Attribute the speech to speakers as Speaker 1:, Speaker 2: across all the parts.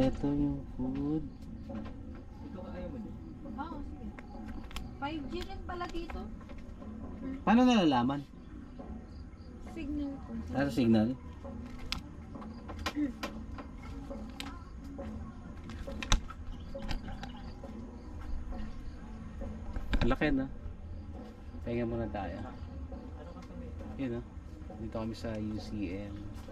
Speaker 1: Ito yung food.
Speaker 2: Oo, sige. 5G rin pala dito.
Speaker 1: Paano nalalaman?
Speaker 2: Signal ko.
Speaker 1: Sa signal? Laki na. Pahinga muna tayo. Yun, dito kami sa UCM.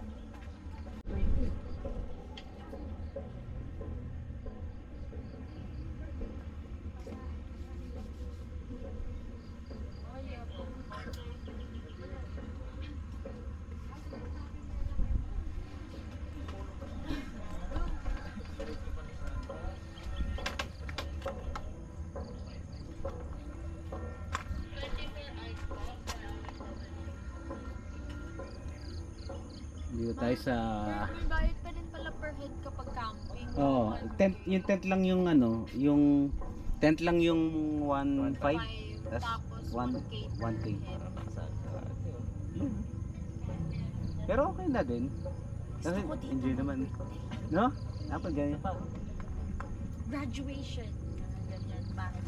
Speaker 1: Dito tayo sa...
Speaker 2: May bayad pa din pala per head kapag camping.
Speaker 1: Oh, tent, yung tent lang yung ano, yung tent lang yung 1.5
Speaker 2: Tapos
Speaker 1: 1K
Speaker 2: 1K.
Speaker 1: Pero okay na din. Kasi
Speaker 2: Gusto ko dito.
Speaker 1: enjoy naman. No? Dapat ganyan.
Speaker 2: Graduation. Ganyan. Bakit?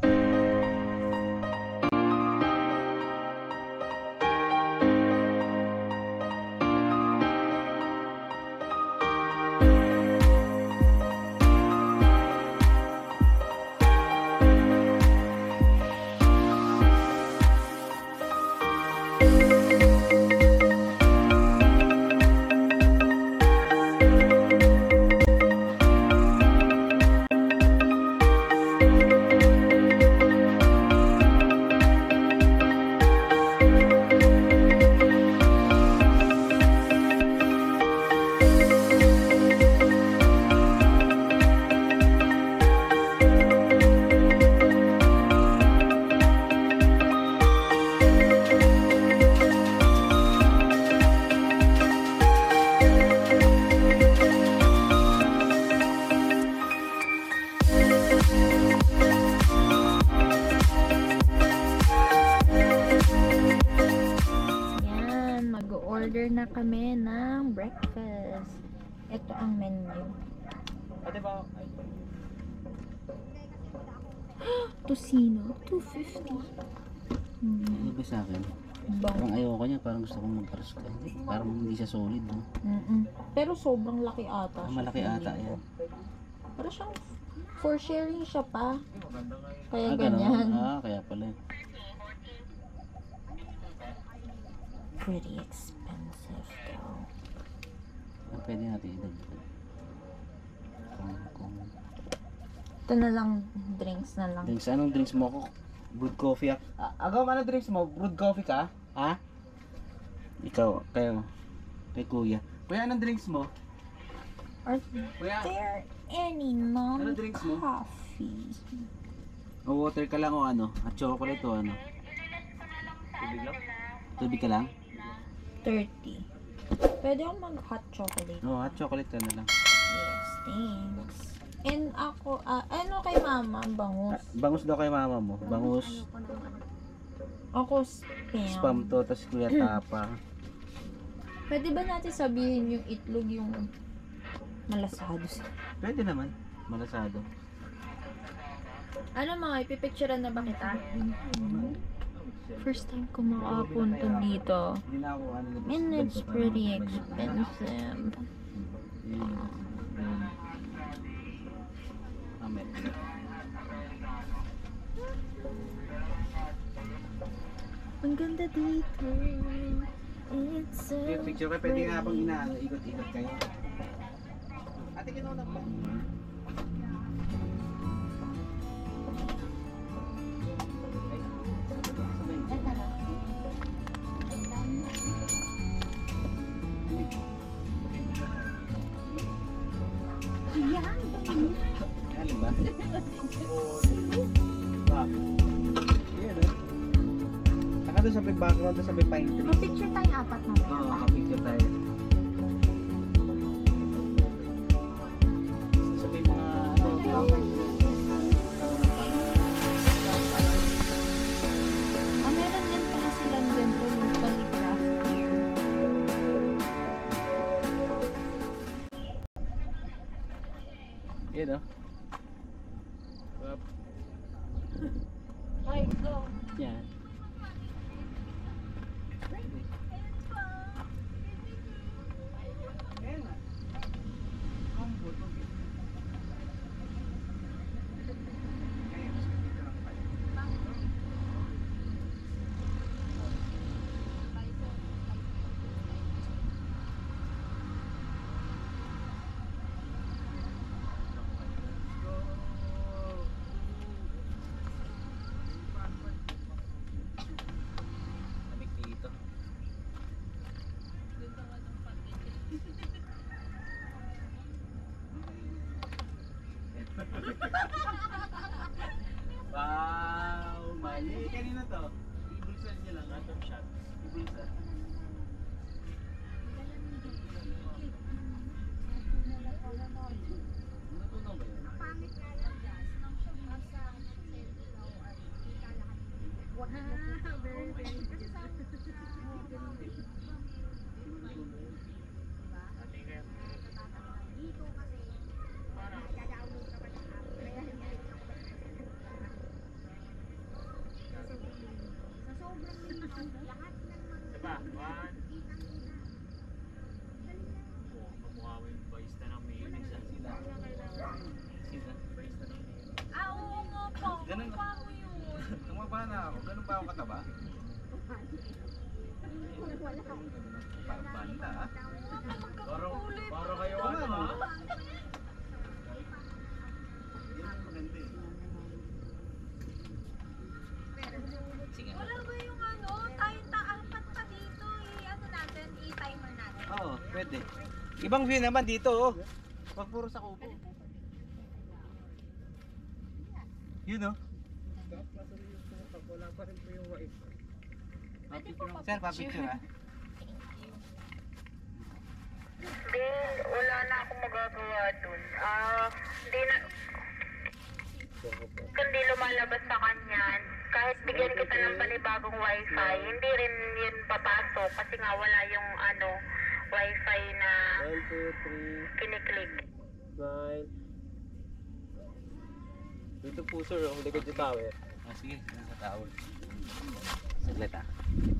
Speaker 2: Order na kami ng breakfast. Ito ang menu.
Speaker 1: Ate ba?
Speaker 2: Tocino, 250.
Speaker 1: Ano ba sa akin?
Speaker 2: Bang.
Speaker 1: Parang ayoko niya, parang gusto kong mag-crush ka. Parang hindi siya solid, no?
Speaker 2: Pero sobrang laki ata.
Speaker 1: Ah,
Speaker 2: siya,
Speaker 1: malaki
Speaker 2: feeling
Speaker 1: ata
Speaker 2: ko.
Speaker 1: yan.
Speaker 2: Pero siyang for sharing siya pa. Kaya
Speaker 1: Ah, ganun?
Speaker 2: ganyan.
Speaker 1: Ah, kaya pala.
Speaker 2: Pretty expensive though.
Speaker 1: Ah, pwede natin idagdag. Kung
Speaker 2: Ito na lang, drinks na lang.
Speaker 1: drinks, anong drinks mo ako? Brewed coffee ah. Agaw, ano drinks mo? Brewed coffee ka? Ha? Ikaw, kayo. Kay kuya. Kuya, anong drinks mo?
Speaker 2: Are
Speaker 1: Kuya,
Speaker 2: there any
Speaker 1: ano drinks mo?
Speaker 2: non-coffee?
Speaker 1: O water ka lang o ano? At chocolate o ano? Tubig lang? Tubig ka lang?
Speaker 2: 30. Pwede akong mag-hot chocolate.
Speaker 1: Oo, hot chocolate ka na lang.
Speaker 2: Yes, thanks. And ako, ano kay mama? Bangus.
Speaker 1: Bangus daw kay mama mo. Bangus,
Speaker 2: Ako spam.
Speaker 1: spam to, tas kuya tapa.
Speaker 2: Pwede ba natin sabihin yung itlog yung malasado sa...
Speaker 1: Pwede naman. Malasado.
Speaker 2: Ano mga, ipipicturean na ba kita? First time ko makapunta dito.
Speaker 1: Hindi na ako ano.
Speaker 2: And it's pretty expensive.
Speaker 1: Amen.
Speaker 2: Ang ganda dito. It's so
Speaker 1: Yung picture kayo, pwede nga habang inaano, ikot-ikot kayo. Ate, kinuna pa. Alin ba? Saka doon sa may background, doon sa may pine tree.
Speaker 2: Picture tayo apat na
Speaker 1: Oo, kapicture tayo. Sa may mga ano,
Speaker 2: meron din pala silang ganito yung polygraph here.
Speaker 1: Yun o.
Speaker 2: Ay, go.
Speaker 1: Yan. Lamig dito. Wow! Mali! Kanina to? Ibulsan niya lang. Random shot. Ibulsan. Natunaw ba yun?
Speaker 2: Very, very good.
Speaker 3: Diba? One. Oh, kamukha mo yung barista ng mayonnaise.
Speaker 1: Sila. Sila.
Speaker 3: Barista ng mayonnaise.
Speaker 2: Ah, oo nga po.
Speaker 1: Ganun.
Speaker 2: Mukha mo yun.
Speaker 1: Tumaba na ako. Ganun ba ako kataba? Parang banda ah.
Speaker 3: Paro kayo ano ha?
Speaker 1: Yun ang maganda eh. Sige.
Speaker 2: Wala ba yung ano? Tayo taapat pa dito ano natin? I-timer natin.
Speaker 1: Oo, pwede. Ibang view naman dito oh. Wag puro sa kubo. Yun oh.
Speaker 3: Wala pa rin po yung wife.
Speaker 2: Pwede po pa
Speaker 1: Sir, pa-picture ah.
Speaker 4: Bill, wala na akong magagawa dun. Hindi na... Kundi lumalabas sa kanya, kahit bigyan kita ng panibagong wifi, hindi rin yun papasok kasi nga wala yung wifi na
Speaker 3: 1, 2, 3,
Speaker 4: kiniklik.
Speaker 3: smile. Dito po sir, ang likod yung tower.
Speaker 1: Ah, sige, nasa towel. Saglit ah.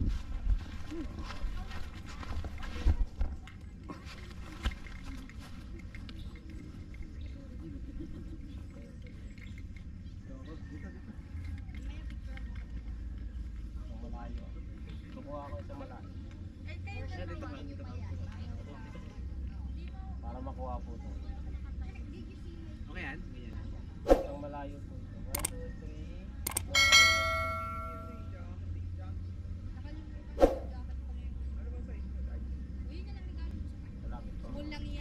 Speaker 3: Malayo. Kukuha ako sa malayo. Para makuha po ito.
Speaker 1: Okay yan? Ganyan.
Speaker 3: Isang malayo po ito. 1, 2, 3. Malapit po.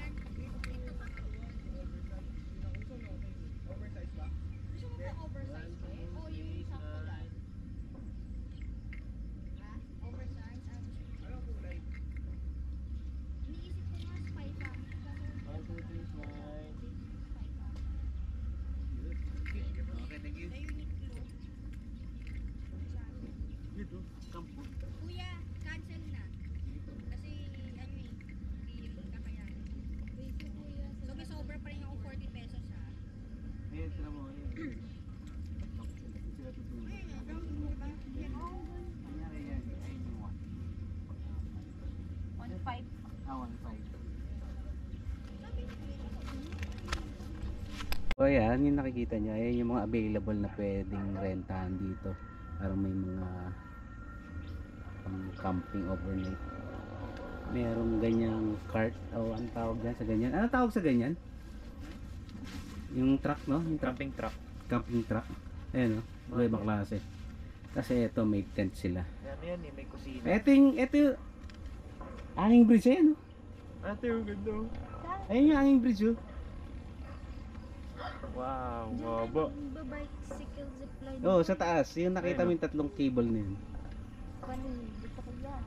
Speaker 3: One, two, three, smile.
Speaker 1: Okay, thank you. Dito, kampo.
Speaker 5: Kuya, cancel na. Kasi ano hindi kakayanin. So may sobra pa rin ako 40 pesos ha.
Speaker 1: Ayan, sila mo. Ayan. Sila tutulog. Kunyari yan. Ayun yung one.
Speaker 2: 1.5.
Speaker 1: Ah, 1.5. O yan, yung nakikita nyo, ayan yung mga available na pwedeng rentahan dito. Parang may mga pang camping overnight. Merong ganyang cart, o ano tawag dyan sa ganyan? Ano tawag sa ganyan? Yung truck, no? Yung truck,
Speaker 3: Camping truck.
Speaker 1: camping truck. Ayan, no? Iba klase. Kasi ito, may tent sila.
Speaker 3: Yan eh, may kusina.
Speaker 1: Ito yung hanging bridge, ayan, no?
Speaker 3: Ate, yung ganda.
Speaker 1: Ayun yung hanging bridge, oh.
Speaker 3: Wow, waba.
Speaker 2: Bicycle zipline.
Speaker 1: Oo, sa taas. Yung nakita mo yung tatlong cable na yun.
Speaker 2: Dito ko yan.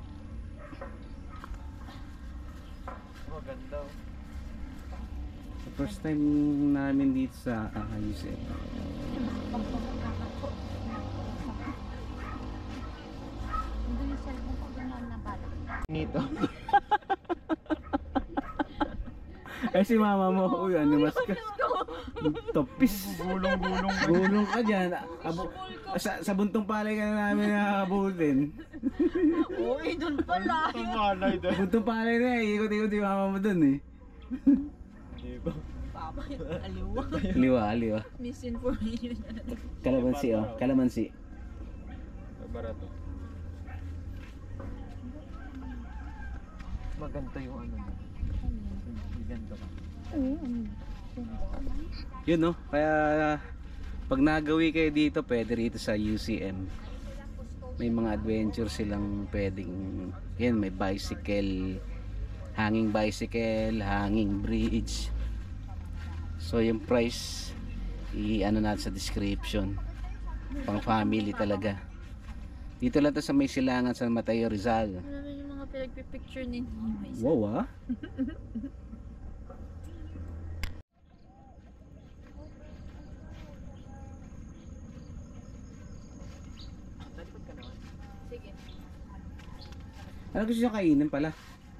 Speaker 3: Oh, ganda.
Speaker 1: First time namin dito sa ayos eh.
Speaker 2: Hindi yung cellphone ko gano'n na bala.
Speaker 3: Nito.
Speaker 1: Ay si mama mo, uy, animas ka. Topis.
Speaker 3: Gulong-gulong.
Speaker 1: Gulong ka dyan. Sa buntong palay ka na namin nakabutin.
Speaker 2: Uy, dun pala.
Speaker 3: Tumalay doon.
Speaker 1: Buntong palay na eh. Ikot-ikot yung mama mo dun eh.
Speaker 3: Di ba?
Speaker 2: Papa, aliwa.
Speaker 1: Liwa, liwa.
Speaker 2: Misinformation.
Speaker 1: Kalamansi oh. Kalamansi.
Speaker 3: Barato. Maganda yung ano. Maganda ka.
Speaker 1: Yun no. Kaya pag nagawi kayo dito, pwede rito sa UCM. May mga adventure silang pwedeng, yan, may bicycle, hanging bridge. So yung price i-ano natin sa description. Pang family talaga. Dito lang to sa may silangan sa Mateo Rizal.
Speaker 2: Ano naman yung mga pinagpipicture ninyo?
Speaker 1: Wow ah.
Speaker 2: Sige.
Speaker 1: Ano gusto nyo kainin pala?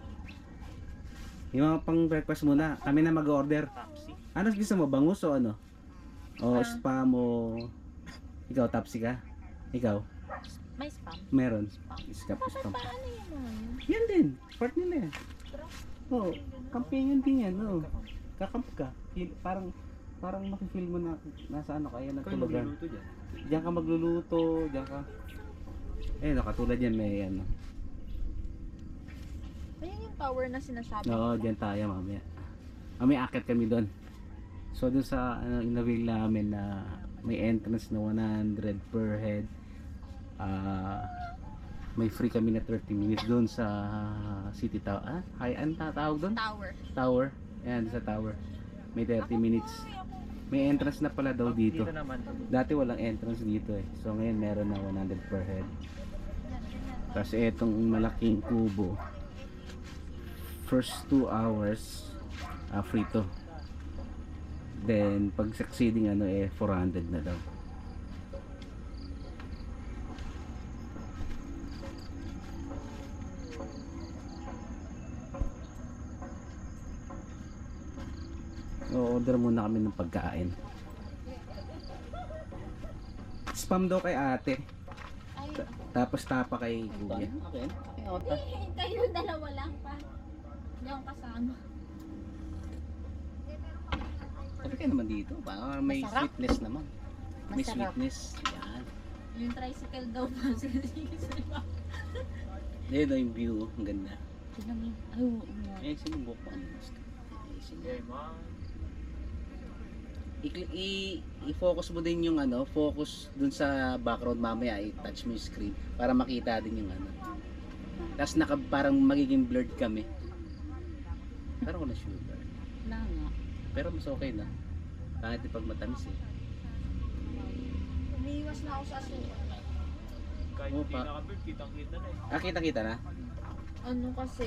Speaker 1: Yung mga pang breakfast muna. Kami na mag-order.
Speaker 3: Taxi.
Speaker 1: Ano gusto mo? Bangus o ano? O spam o... Ikaw, tapsi ka? Ikaw?
Speaker 2: May spam.
Speaker 1: Meron. Spam.
Speaker 2: Paano yung mga yun?
Speaker 1: Yan din. Part nila yan. Oo. Camping din yan. Oo. Kakamp ka. Parang makifeel mo na nasa ano kaya nagtulugan.
Speaker 3: Magluluto dyan.
Speaker 1: Diyan ka magluluto. Diyan ka... Eh, katulad yan may ano.
Speaker 2: Ayan yung tower na sinasabi
Speaker 1: Oo,
Speaker 2: ko.
Speaker 1: diyan tayo mamaya. Mamaya akit kami doon. So dun sa ano, inavail namin na may entrance na 100 per head. May free kami na 30 minutes doon sa City Tower. Ano tatawag doon?
Speaker 2: Tower.
Speaker 1: Tower. Ayan, sa tower. May 30 minutes. May entrance na pala daw dito.
Speaker 3: Dito naman.
Speaker 1: Dati walang entrance dito eh. So ngayon meron na 100 per head. Tapos etong malaking kubo. First 2 hours free to. Then pag succeeding ano 400 na daw. O-order muna kami ng pagkain. Spam daw kay ate.
Speaker 2: Ay,
Speaker 1: Tapos tapa kay kuya. Okay.
Speaker 2: kayo dalawa lang pa. Hindi ako kasama.
Speaker 1: Sabi kayo naman dito. Baka may
Speaker 2: Masarap.
Speaker 1: sweetness naman. May
Speaker 2: Masarap.
Speaker 1: sweetness. Yan.
Speaker 2: Yung tricycle daw pa.
Speaker 1: Ayun daw yung view. Ang ganda.
Speaker 2: Tignan mo. Ay, oo nga.
Speaker 1: Eh, sinubok ko.
Speaker 3: Okay, ma.
Speaker 1: I-focus mo din yung ano, focus dun sa background mamaya, i-touch mo yung screen para makita din yung ano. Tapos parang magiging blurred kami. Pero ako na sugar.
Speaker 2: Wala nga.
Speaker 1: Pero mas okay na. Kahit pag matamis eh.
Speaker 2: Umiiwas na ako sa asukal.
Speaker 3: Kahit
Speaker 1: Oo,
Speaker 3: hindi
Speaker 1: pa.
Speaker 3: nakabird, kitang-kita na eh.
Speaker 1: Ah, kita-kita na?
Speaker 2: Ano kasi?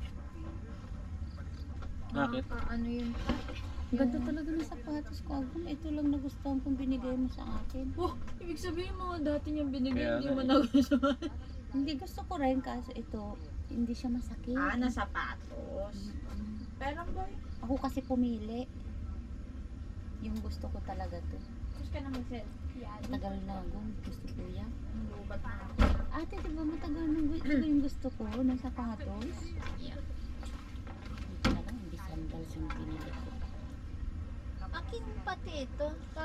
Speaker 1: Bakit?
Speaker 2: Ano yun?
Speaker 6: Ganda talaga ng sapatos ko. Agum, ito lang nagustuhan kong binigay mo sa akin.
Speaker 2: Oh, ibig sabihin mga dati niyang binigay,
Speaker 1: Kaya
Speaker 2: hindi
Speaker 1: nga
Speaker 2: mo
Speaker 1: eh.
Speaker 2: nagustuhan.
Speaker 6: Hindi gusto ko rin kasi ito, hindi siya masakit.
Speaker 2: Na sapatos. Pero boy,
Speaker 6: Ako kasi pumili. Yung gusto ko talaga to.
Speaker 2: gusto ka na mag-selfie.
Speaker 6: Tagal na agum, gusto ko yan.
Speaker 2: Ang lubat na ako.
Speaker 6: Ate, di ba matagal na yung gusto ko ng sapatos? Ito na lang, hindi sandals yung pinili ko.
Speaker 2: Akin pati ito.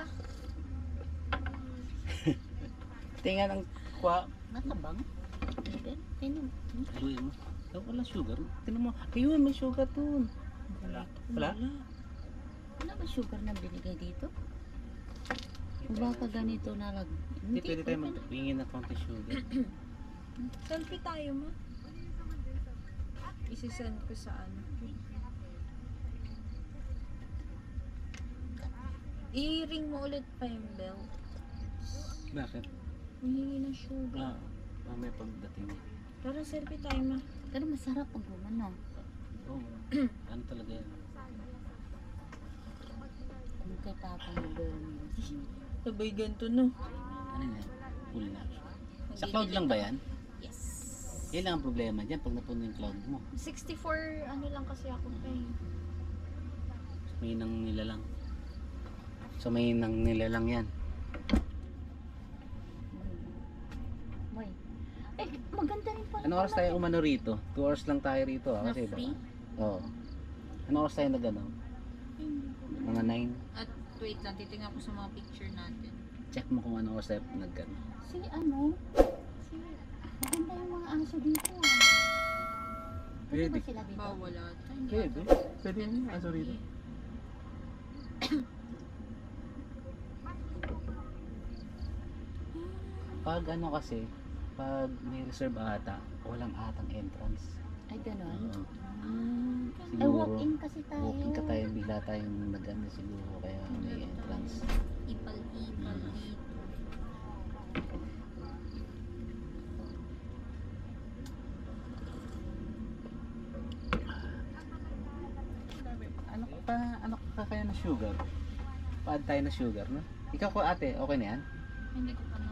Speaker 1: Tingnan ang kwa.
Speaker 6: Matabang? Ayun,
Speaker 1: Ayun mo. Oh, wala sugar. Tingnan mo. Ayun, may sugar dun.
Speaker 3: Wala.
Speaker 1: Wala?
Speaker 6: wala ba sugar na binigay dito? O baka ganito na lang?
Speaker 1: Hindi pwede tayo magpingin ng konti sugar.
Speaker 2: Selfie tayo ma. Isisend ko sa ano. I-ring mo ulit pa yung bell.
Speaker 1: Bakit?
Speaker 2: Humingi ng sugar.
Speaker 1: Mamaya pagdating niya.
Speaker 2: Tara, selfie tayo ma.
Speaker 6: Pero masarap ang gumano.
Speaker 1: Oo. Ano talaga yan?
Speaker 6: Kung kay Papa mag-gawin yun.
Speaker 2: Sabay ganito no.
Speaker 1: Ano yan? Full na. Sa cloud lang ba yan?
Speaker 6: Yes.
Speaker 1: Yan lang ang problema dyan pag napuno yung cloud mo.
Speaker 2: 64 ano lang kasi ako pa eh.
Speaker 1: May nang nila lang. So may nang nilalang yan.
Speaker 6: May. Eh, maganda rin pala.
Speaker 1: Ano oras tayo umano rito? 2 hours lang tayo rito.
Speaker 6: Na
Speaker 1: Kasi
Speaker 6: free?
Speaker 1: Oo. Ano oras tayo nagano? Mga 9.
Speaker 6: At wait lang, titingnan ko sa mga picture natin.
Speaker 1: Check mo kung ano oras tayo nagano.
Speaker 6: Si ano? Si... Maganda yung mga aso dito. Pwede ba sila dito?
Speaker 2: Bawal ata.
Speaker 1: Pwede. Pwede yung aso rito. Pag ano kasi, pag may reserve ata, walang atang entrance.
Speaker 6: Ay, ganon.
Speaker 1: Oo.
Speaker 6: Ay,
Speaker 1: Siguro,
Speaker 6: walk-in kasi tayo.
Speaker 1: walk-in ka tayo, bigla tayong nag-ano siguro, kaya may entrance.
Speaker 6: Ipal-ipal dito.
Speaker 1: Ano ka kaya na sugar? Pa-add tayo na sugar, no? Ikaw ko ate, okay na yan?
Speaker 2: Hindi ko pa na.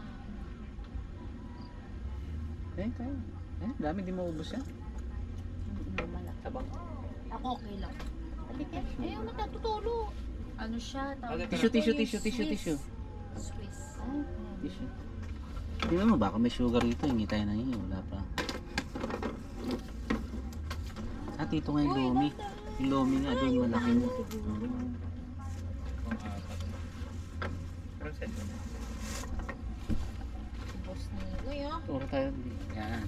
Speaker 1: Eh, tayo. Eh, dami, di maubos yan.
Speaker 6: Malaki.
Speaker 1: Sabang.
Speaker 2: Ako okay lang.
Speaker 6: Halika. Ayaw na tatutulo.
Speaker 2: Ano siya? Tawag
Speaker 1: Tissue.
Speaker 2: Swiss.
Speaker 6: Ay,
Speaker 1: Tissue. Tingnan mo, baka may sugar rito. Hingi tayo na yun. Wala pa. At ito nga yung lomi. Yung lomi nga doon, malaki mo.
Speaker 2: Boss ni Uy, oh.
Speaker 1: Puro tayo. Yan.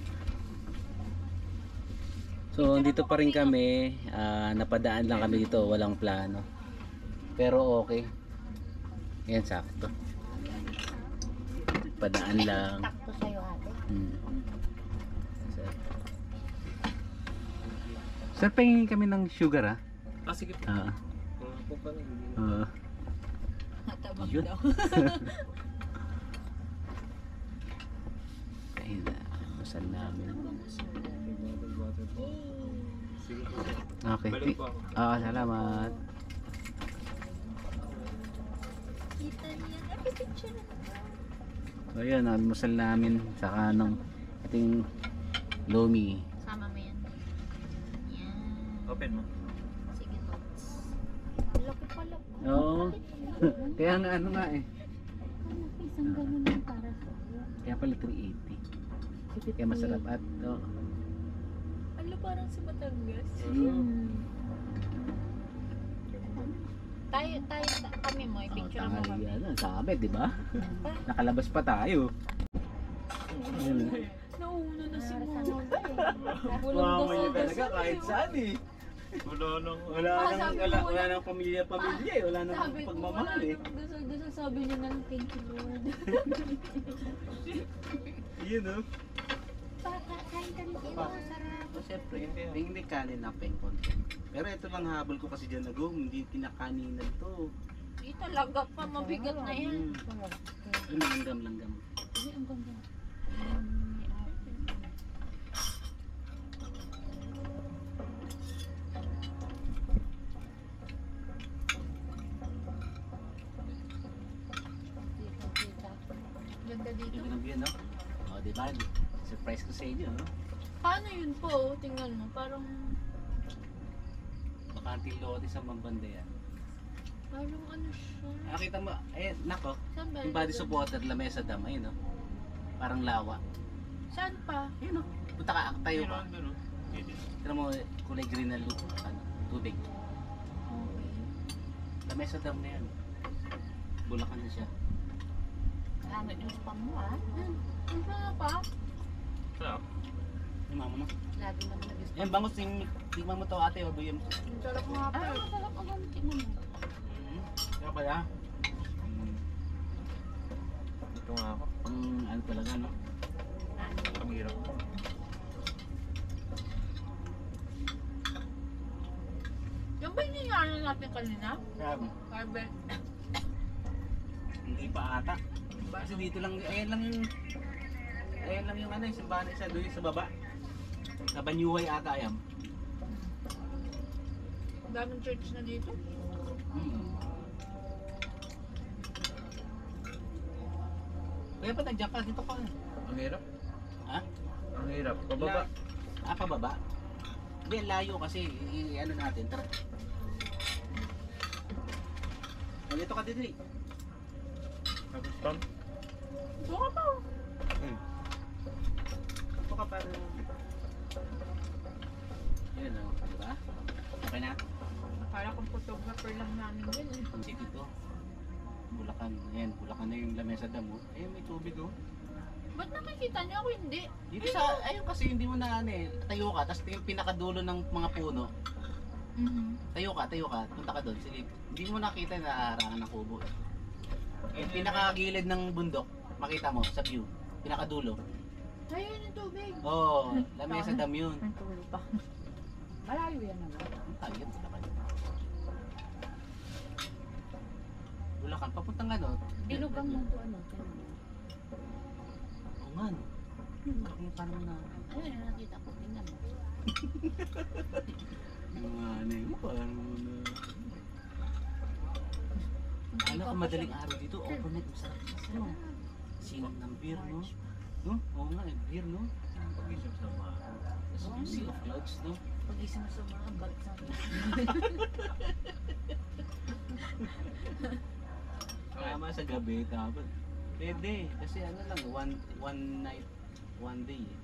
Speaker 1: So, dito pa rin kami. Napadaan lang kami dito. Walang plano. Pero okay. Yan, sakto. Padaan lang.
Speaker 6: takto sa'yo ate.
Speaker 1: Sir. Sir, pahingin kami ng sugar, ah.
Speaker 3: Sige po. Po pala, hindi na.
Speaker 2: Natabang
Speaker 1: Yun.
Speaker 2: daw.
Speaker 1: Ayun na. Masal namin.
Speaker 3: Water po. Sige po.
Speaker 1: Okay.
Speaker 3: Balik po ako.
Speaker 1: Salamat.
Speaker 2: Kita niya. Ay, picture na.
Speaker 1: So, yun. Almusal namin. Saka ng ating lomi.
Speaker 2: Sama mo yan. Yan.
Speaker 3: Open mo.
Speaker 2: Sige, Tots.
Speaker 6: Laki pala.
Speaker 1: Oo. Kaya nga ano nga eh.
Speaker 6: Isang ganun lang para sa'yo.
Speaker 1: Kaya pala 380. Kaya masarap at
Speaker 2: Ano, parang si Batangas? Kami mo, i-picture mo
Speaker 1: tanghali
Speaker 2: kami.
Speaker 1: yan. Sabi, di ba? Nakalabas pa tayo.
Speaker 2: Nauna na si Mama.
Speaker 3: Mama niya talaga kahit saan eh. Wala nang pamilya eh. Wala nang
Speaker 2: Sabi ko,
Speaker 3: pagmamahal eh.
Speaker 2: Dasal sabi niya na lang, thank you Lord.
Speaker 3: Yun oh.
Speaker 6: Kain ka rin dito. Sarap.
Speaker 1: So, syempre, hindi kanin na peng content. Pero ito lang habol ko kasi dyan nag-go. Hindi pinakaninan to.
Speaker 2: Di talaga pa, mabigat na yan.
Speaker 1: Yung langgam.
Speaker 6: Ay, ang ganda.
Speaker 2: Ganda dito.
Speaker 1: Yung binagyan, no? O, di ba? Surprise ko sa inyo, no?
Speaker 2: Paano yun po? Tingnan mo, parang
Speaker 1: Bakanting lote sa Mambanda yan.
Speaker 2: ano siya?
Speaker 1: Nakita mo, nako.
Speaker 2: Saan ba?
Speaker 1: Yung body supporter, lamesa dam, ayun, no? Parang lawa.
Speaker 2: Saan pa?
Speaker 1: Ayun, no? Punta ka, tayo ka.
Speaker 3: Doon oh.
Speaker 1: Tignan mo, kulay green na tubig.
Speaker 2: Okay.
Speaker 1: Lamesa dam na yan. Bulacan na siya.
Speaker 6: Ano yung spam mo ah?
Speaker 2: Ang sarap pa?
Speaker 3: Sarap.
Speaker 1: Yung mama mo.
Speaker 6: Lagi naman nag-spam.
Speaker 1: Yan, bangus, tingnan mo to ate, o doon.
Speaker 2: Ang sarap nga pa.
Speaker 6: Ah, masarap ang gamit mo.
Speaker 1: Kaya pala,
Speaker 3: Ito nga ako.
Speaker 1: ano talaga, no?
Speaker 3: Ang hirap.
Speaker 2: Yung ba yung inaano natin kanina?
Speaker 1: Grabe.
Speaker 2: Carbe.
Speaker 1: Hindi pa ata. Kasi dito lang, ayan lang yung ano, yung simbahan isa doon sa baba. Sa Banyuhay ata ayam.
Speaker 2: Daming church na dito.
Speaker 1: Kaya pa nandiyan ka, dito ka.
Speaker 3: Ang hirap.
Speaker 1: Ha?
Speaker 3: Ang hirap. Pababa.
Speaker 1: Pababa? Hindi, layo kasi, ano natin, tara. Dito ka dito eh.
Speaker 3: Nag-stop?
Speaker 2: Buka pa.
Speaker 1: Ito ka para. Yan o, diba? Okay na?
Speaker 2: Akala kong photographer lang namin yun eh.
Speaker 1: Ang city to. Bulacan. Ayan, Bulacan na yung lamesa damo. Ayun, may tubig oh.
Speaker 2: Ba't nakikita niyo ako hindi?
Speaker 1: Dito sa, ayun kasi hindi mo na ano eh. Tayo ka, tapos yung pinakadulo ng mga puno. Tayo ka, punta ka doon, silip. Hindi mo nakita na harangan ng kubo. Yung pinakagilid ng bundok, makita mo sa view. Pinakadulo.
Speaker 2: Ayun yung tubig.
Speaker 1: Oo, lamesa dam yun.
Speaker 2: Ang tulo pa. Malayo yan naman.
Speaker 1: Ang tayo, Bulacan. Bulacan, papuntang ano?
Speaker 2: Dilugang mo to ano.
Speaker 1: Oo nga no. Bakit parang na...
Speaker 6: Ayun, yung nakita ko. Tingnan mo.
Speaker 1: Yung ano yun, parang na... Alam ko madaling araw dito, overnight masarap sa ano. Sinag ng beer, no? No? Oo nga, beer, no? Pag-isip sa mga... Tapos sea of clouds, no?
Speaker 6: Pag-isip mo sa mga balik sa akin.
Speaker 1: Tama sa gabi, dapat. Pwede, kasi ano lang, one night, one day eh.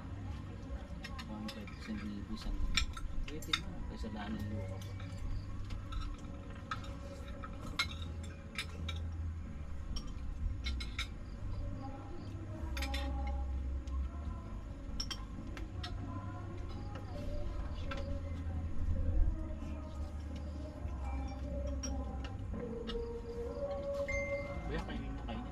Speaker 1: 1.5% isang pwede na, kaysa daan ng lupa. Kuya, kainin mo, kainin.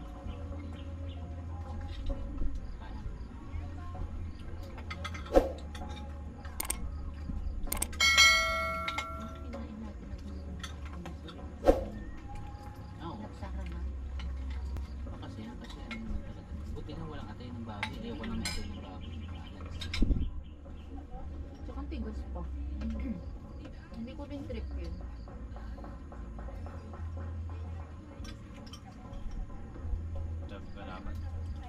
Speaker 6: Kinain natin ang
Speaker 1: Ah, oo.
Speaker 6: nagsara na.
Speaker 1: Kasi ano naman talaga. Buti nga walang atay ng baboy. Ayaw ko lang atay ng baboy.
Speaker 2: Tsaka ang tigas pa. Hindi ko din trip yun.
Speaker 3: Sabi ka naman.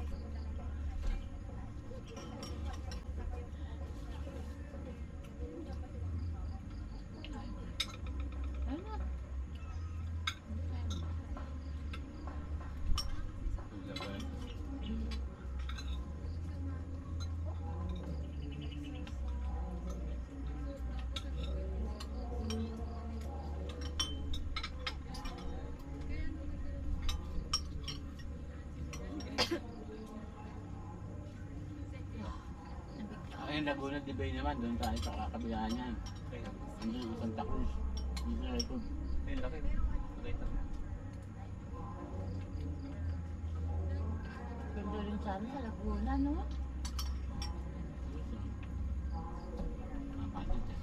Speaker 2: Ayun na.
Speaker 3: Laban.
Speaker 1: Ayun, Laguna de Bay naman. Doon tayo sa kakabilaan yan. Andun sa Santa Cruz. Dito sa likod.
Speaker 3: Ayun, laki. Nakita mo.
Speaker 6: Ganda rin sa amin sa Laguna, no?
Speaker 1: Mga patit eh.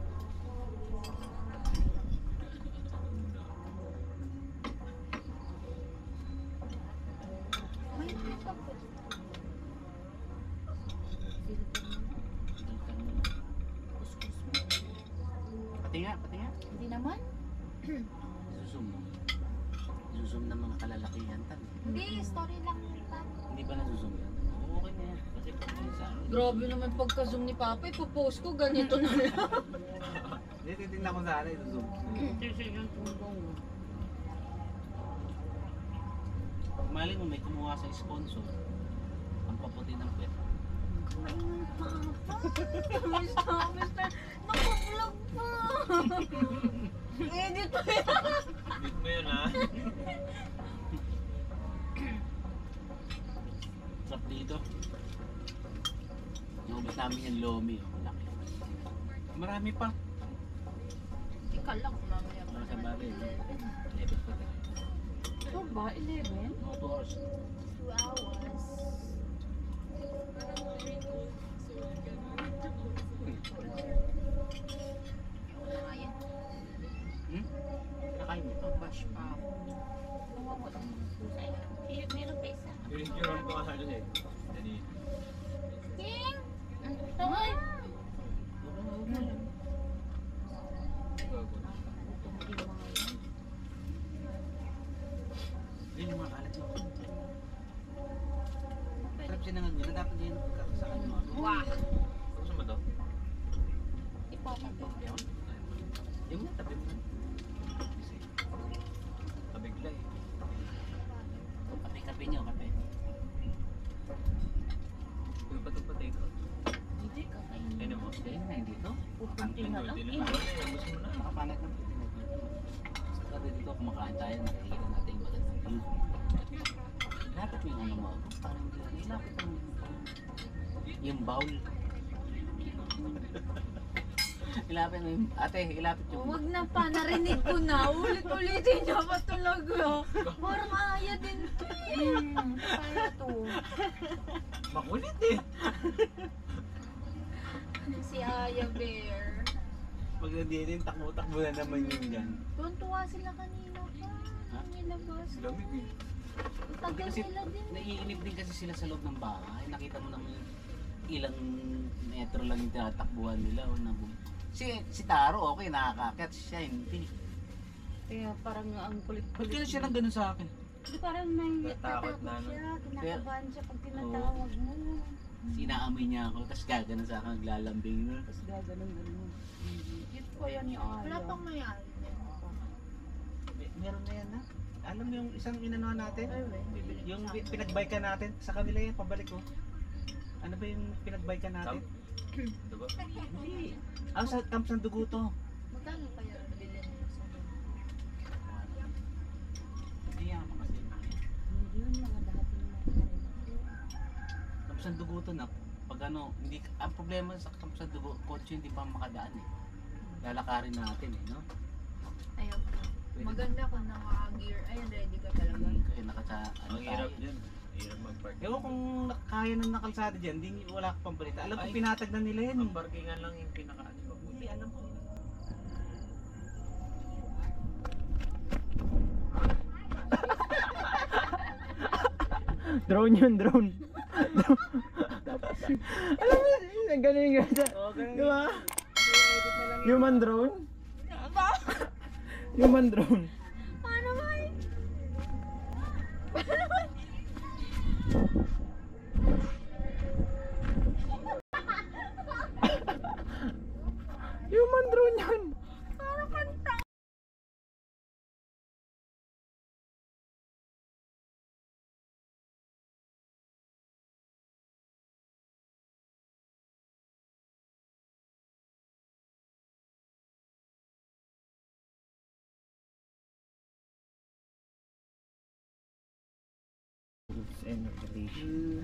Speaker 6: May pita po. Kuskus mo.
Speaker 1: Pati nga, pati nga.
Speaker 6: Hindi naman.
Speaker 1: Zoom. Zoom ng mga kalalakihan tan.
Speaker 6: Hindi, story lang.
Speaker 1: Hindi ba na-zoom yan? Oo, okay na yan. Kasi pag yun sa akin.
Speaker 2: Grabe naman pagka-zoom ni Papa. Ipopost ko ganito na lang.
Speaker 1: Hindi, titignan ko sana ito zoom.
Speaker 2: Kasi yung tumbong.
Speaker 1: Mali mo, may kumuha sa sponsor. Ang paputi ng pet.
Speaker 6: Maingay pa.
Speaker 2: Mister, nakablog pa. Edit pa yan.
Speaker 3: Bit mo yun ha.
Speaker 1: Sarap dito. Nubit namin yung lomi. Oh. Laki. Marami pa.
Speaker 2: Ika lang, mamaya pa
Speaker 1: Para sa
Speaker 2: naman.
Speaker 1: bagay.
Speaker 2: 11.
Speaker 1: 11 pa tayo.
Speaker 2: Ito ba? 11?
Speaker 1: No, 2 hours.
Speaker 6: 2 hours. Wala nga yan.
Speaker 1: Hmm? Nakain mo ito.
Speaker 2: Bash pa ako.
Speaker 6: Nawawala mo ng pusa. Meron pa isa.
Speaker 3: Yung ko ka doon eh. Dali.
Speaker 6: King! Ang tawag!
Speaker 1: Yun yung mga kalat mo. Sarap siya nangagulo. Dapat yan ang pagkakasaan mo.
Speaker 2: Wah!
Speaker 3: Gusto mo to?
Speaker 6: Ipapag.
Speaker 1: Yung tabi mo.
Speaker 2: na lang.
Speaker 1: Nakapangat ng Saka dito kumakain tayo, nakikita natin yung magandang view. Ilapit mo yung ano mo, parang ilapit mo yung bowl. Ilapit mo yung, ate, ilapit yung
Speaker 2: Huwag na pa, narinig ko na. Ulit-ulitin niya pa talaga. Parang aya din to eh. Kaya to.
Speaker 3: Makulit eh.
Speaker 2: Si Aya Bear.
Speaker 1: Pag nandiyan, takbo-takbo na naman yun dyan.
Speaker 2: Tuwan-tuwa sila kanina pa.
Speaker 1: Ha?
Speaker 2: Nilabas.
Speaker 3: Lamig eh.
Speaker 2: Ang tagal
Speaker 1: Kasi
Speaker 2: nila din.
Speaker 1: naiinip din kasi sila sa loob ng bahay. Nakita mo naman yung ilang metro lang yung tinatakbuhan nila. O nabug. Si Taro, okay, nakakakat. Siya, hindi.
Speaker 6: Kaya parang ang
Speaker 1: Ba't
Speaker 6: kulit-kulit.
Speaker 1: kaya siya nang ganun sa akin?
Speaker 6: Di parang may
Speaker 3: Natakot
Speaker 6: natakot
Speaker 3: na, no?
Speaker 6: siya. Kinakabahan siya pag tinatawag mo.
Speaker 1: Sinaamoy niya ako, tapos gaganon sa akin, naglalambing na.
Speaker 6: Tapos gaganon-ganon. Cute ko yan ni Aya.
Speaker 2: Wala pang mayari.
Speaker 1: Meron na yan na. Alam mo yung isang inano natin?
Speaker 2: Ay,
Speaker 1: Yung pinagbaykan natin, sa kanila yan, pabalik ko. Ano ba yung pinagbaykan natin?
Speaker 3: Diba?
Speaker 1: Hindi. Sa Camp San Dugo to.
Speaker 2: Magkano kaya bilhin mo sa
Speaker 1: Hindi yan, kasi.
Speaker 6: Hindi yun, mga dating mga
Speaker 1: Camp San Dugo to na, pag ano, hindi, ang problema sa Camp San Dugo, kotse hindi pa makadaan eh. Lalakarin natin eh, no?
Speaker 2: Ayaw.
Speaker 1: Pwede.
Speaker 2: Maganda kung naka-gear. Ayun, ready ka talaga.
Speaker 1: Kaya ano
Speaker 3: Ang hirap
Speaker 1: tayo.
Speaker 3: yan. Hirap mag-park.
Speaker 1: Ewan kung kaya nang nakalsada dyan, hindi wala ka pang balita. Alam ko
Speaker 3: Ay.
Speaker 1: pinatag na nila yan.
Speaker 3: Ang parkingan lang yung pinaka-ano mabuti.
Speaker 1: Hindi, alam ko.
Speaker 7: Drone yun, drone. Alam mo, ganun yung ganda. Di ba? Human drone? Human drone.
Speaker 2: Paano ba?
Speaker 7: Human drone yan. Rules and regulation.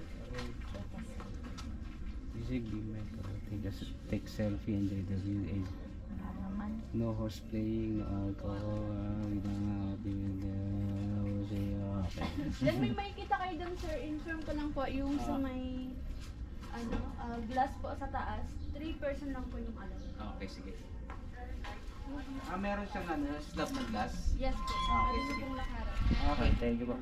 Speaker 1: Music, be take selfie, enjoy the view. No horse playing, no alcohol, we don't have
Speaker 2: Then may makikita kayo dun, sir. Inform ko lang po yung sa may glass po sa taas. 3% lang po yung alam.
Speaker 1: Okay, sige. Meron siyang slab na glass.
Speaker 2: Yes po.
Speaker 1: Okay,
Speaker 2: Ano
Speaker 1: sige.
Speaker 2: pong lakaran.
Speaker 1: Okay.
Speaker 7: Thank you po.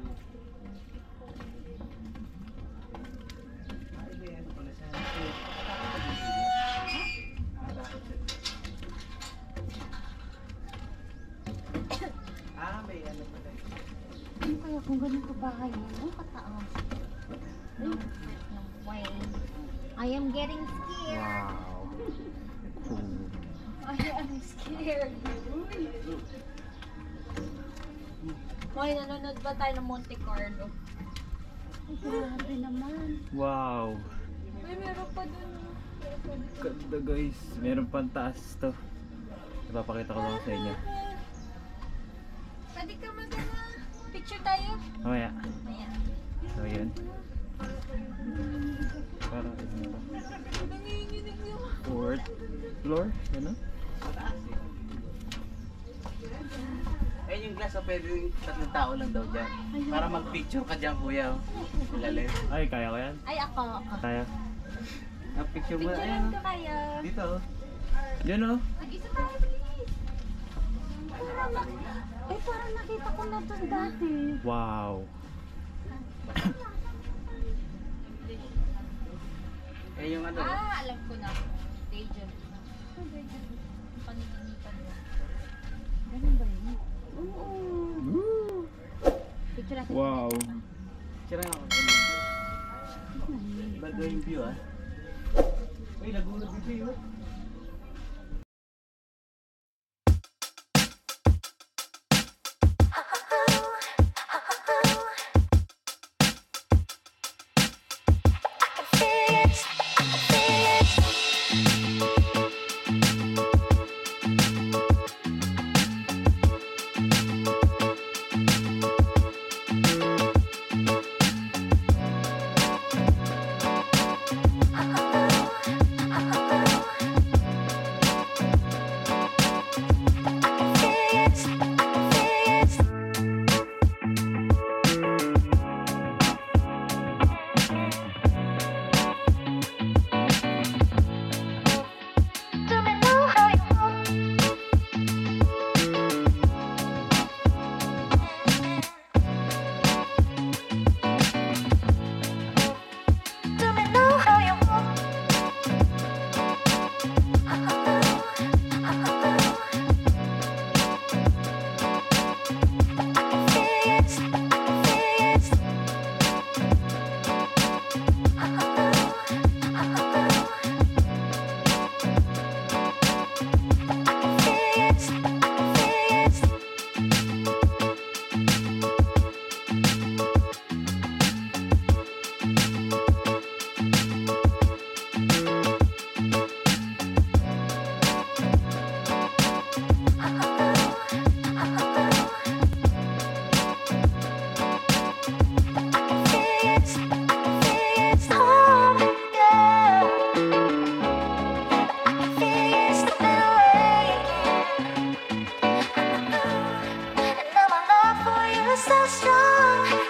Speaker 1: May ano pa tayo.
Speaker 6: Ano kaya kung ganun kabahay mo? Ang kataas. Ay, no way. I am getting scared.
Speaker 7: Wow. Cool.
Speaker 2: I am scared. Hoy, nanonood ba tayo ng Monte Carlo?
Speaker 6: Ay, grabe naman.
Speaker 7: Wow.
Speaker 2: Uy, meron pa dun.
Speaker 7: Ganda guys. Meron pang taas to. Ipapakita ko lang sa inyo.
Speaker 2: Pwede ka picture tayo?
Speaker 7: Mamaya.
Speaker 2: Ayan.
Speaker 7: So yun. Para ano ba?
Speaker 2: Nanginginig yung...
Speaker 7: Fourth floor? Ano?
Speaker 1: Ayun yung glass, pwede tatlong tao lang daw dyan. Para mag-picture ka dyan, kuya. Lalim.
Speaker 7: Ay, kaya ko yan.
Speaker 2: Ay, ako.
Speaker 7: Kaya.
Speaker 1: Picture mo.
Speaker 2: Picturean ko kayo.
Speaker 1: Dito.
Speaker 7: Yun oh.
Speaker 2: Mag-isa tayo, please.
Speaker 6: Ay, parang nakita ko na ito dati.
Speaker 7: Wow.
Speaker 1: Eh yung ano.
Speaker 2: Alam ko na. Deja vu. Paniginipan mo.
Speaker 6: Ganun ba yun? Oo. Picture natin.
Speaker 7: Wow.
Speaker 1: Sira ako. Bago yung view ah. Uy, nagulat dito yun.
Speaker 8: so strong.